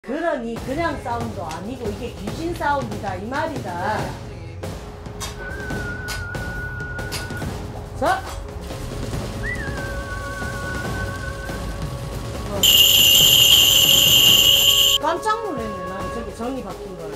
그러니 그냥 싸움도 아니고 이게 귀신 싸움이다 이 말이다. 자, 깜짝 놀랐네. 난 저기 정이 바뀐 거라.